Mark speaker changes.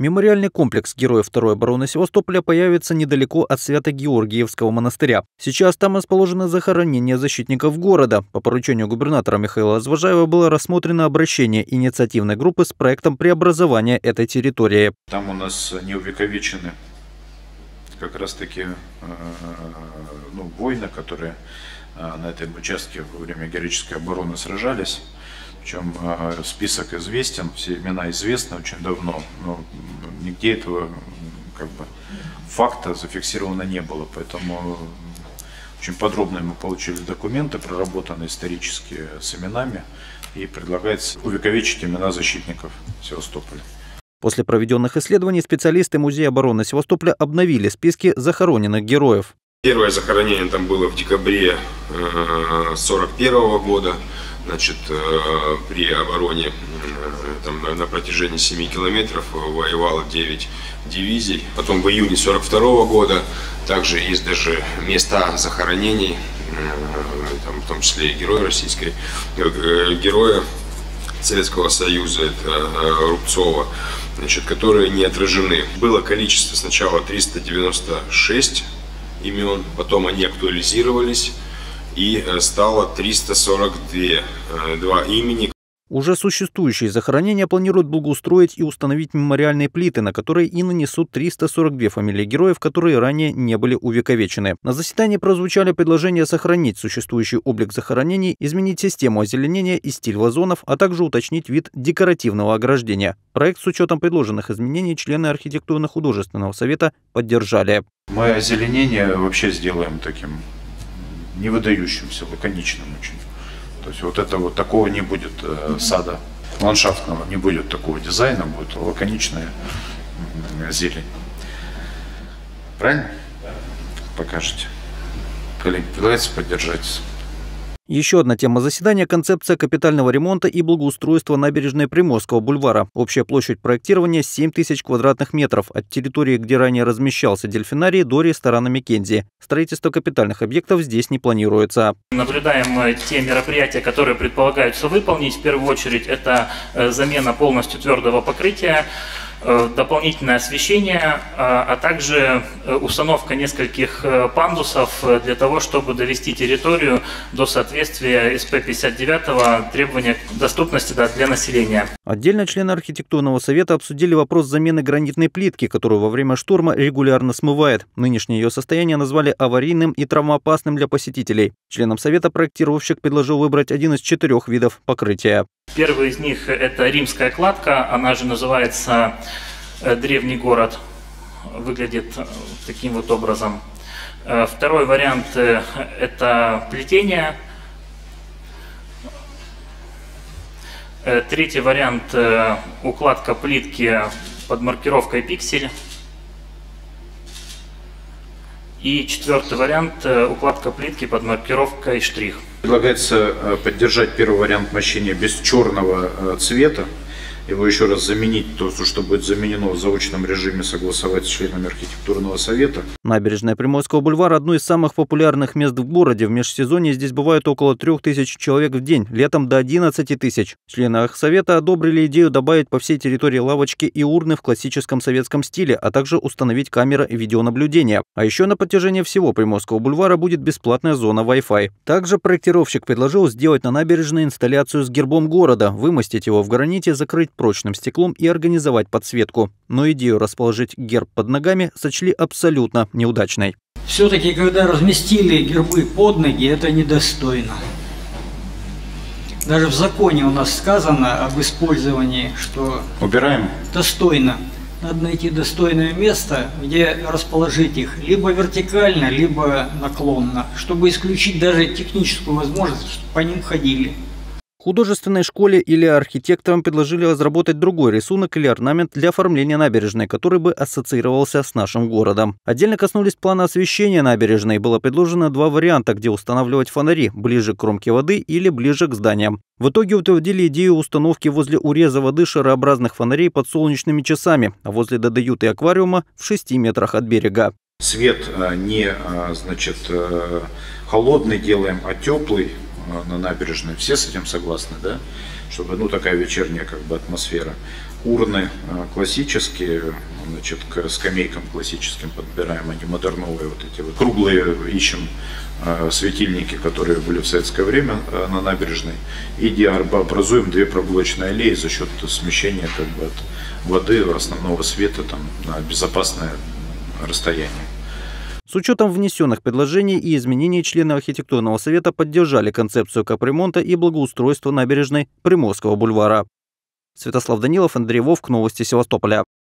Speaker 1: Мемориальный комплекс Героев Второй обороны Севастополя появится недалеко от Свято-Георгиевского монастыря. Сейчас там расположено захоронение защитников города. По поручению губернатора Михаила Азважаева было рассмотрено обращение инициативной группы с проектом преобразования этой территории.
Speaker 2: Там у нас не увековечены как раз таки воины, которые на этом участке во время героической обороны сражались. Причем список известен, все имена известны очень давно, но нигде этого факта зафиксировано не было. Поэтому очень подробно мы получили документы, проработанные исторически с именами, и предлагается увековечить имена защитников Севастополя.
Speaker 1: После проведенных исследований специалисты Музея обороны Севастополя обновили списки захороненных героев.
Speaker 3: Первое захоронение там было в декабре 1941 года. Значит, при обороне там, на протяжении 7 километров воевало 9 дивизий. Потом в июне 1942 года также есть даже места захоронений, там, в том числе и героя Советского Союза, это Рубцова, значит, которые не отражены. Было количество сначала 396 имен, потом они актуализировались, и стало 342 имени.
Speaker 1: Уже существующие захоронения планируют благоустроить и установить мемориальные плиты, на которые и нанесут 342 фамилии героев, которые ранее не были увековечены. На заседании прозвучали предложения сохранить существующий облик захоронений, изменить систему озеленения и стиль вазонов, а также уточнить вид декоративного ограждения. Проект с учетом предложенных изменений члены архитектурно-художественного совета поддержали.
Speaker 2: Мы озеленение вообще сделаем таким не выдающимся, лаконичным очень. То есть такого не будет сада ландшафтного, не будет такого дизайна, будет лаконичная зелень. Правильно? Покажете. Коллеги, предлагается поддержать.
Speaker 1: Еще одна тема заседания – концепция капитального ремонта и благоустройства набережной Приморского бульвара. Общая площадь проектирования – 7000 квадратных метров. От территории, где ранее размещался дельфинарий, до ресторана Маккензи. Строительство капитальных объектов здесь не планируется.
Speaker 4: Наблюдаем те мероприятия, которые предполагаются выполнить. В первую очередь это замена полностью твердого покрытия, дополнительное освещение, а также установка нескольких пандусов для того, чтобы довести территорию до соответствия СП-59 требования доступности для населения.
Speaker 1: Отдельно члены архитектурного совета обсудили вопрос замены гранитной плитки, которую во время шторма регулярно смывает. Нынешнее ее состояние назвали аварийным и травмоопасным для посетителей. Членам совета проектировщик предложил выбрать один из 4 видов покрытия.
Speaker 4: Первый из них – это римская кладка, она же называется древний город, выглядит таким вот образом. Второй вариант – это плетение. Третий вариант – укладка плитки под маркировкой пиксель. И четвертый вариант – укладка плитки под маркировкой штрих.
Speaker 2: Предлагается поддержать первый вариант мощения без черного цвета. Его еще раз заменить, то, что будет заменено в заочном режиме, согласовать с членами архитектурного совета.
Speaker 1: Набережная Приморского бульвара – одно из самых популярных мест в городе. В межсезонье здесь бывает около 3000 человек в день, летом до 11 тысяч. Члены архсовета одобрили идею добавить по всей территории лавочки и урны в классическом советском стиле, а также установить камеры видеонаблюдения. А еще на протяжении всего Приморского бульвара будет бесплатная зона Wi-Fi. Также проектировщик предложил сделать на набережной инсталляцию с гербом города, вымостить его в граните, закрыть прочным стеклом и организовать подсветку. Но идею расположить герб под ногами сочли абсолютно неудачной.
Speaker 5: Все-таки, когда разместили гербы под ноги, это недостойно. Даже в законе у нас сказано об использовании, что
Speaker 2: убираем.
Speaker 5: Достойно. Надо найти достойное место, где расположить их либо вертикально, либо наклонно, чтобы исключить даже техническую возможность, чтобы по ним ходили.
Speaker 1: Художественной школе или архитекторам предложили разработать другой рисунок или орнамент для оформления набережной, который бы ассоциировался с нашим городом. Отдельно коснулись плана освещения набережной. Было предложено 2 варианта, где устанавливать фонари – ближе к кромке воды или ближе к зданиям. В итоге утвердили идею установки возле уреза воды шарообразных фонарей под солнечными часами, а возле додают и аквариума в 6 метрах от берега.
Speaker 2: Свет не холодный делаем, а теплый на набережной. Все с этим согласны, да? Чтобы такая вечерняя атмосфера. Урны классические, значит, к скамейкам классическим подбираем, они модерновые, вот эти вот круглые ищем светильники, которые были в советское время на набережной, и образуем две прогулочные аллеи за счет смещения как бы от воды, основного света там, на безопасное расстояние.
Speaker 1: С учетом внесенных предложений и изменений члены архитектурного совета поддержали концепцию капремонта и благоустройства набережной Приморского бульвара. Святослав Данилов, Андрей Вовк, новости Севастополя.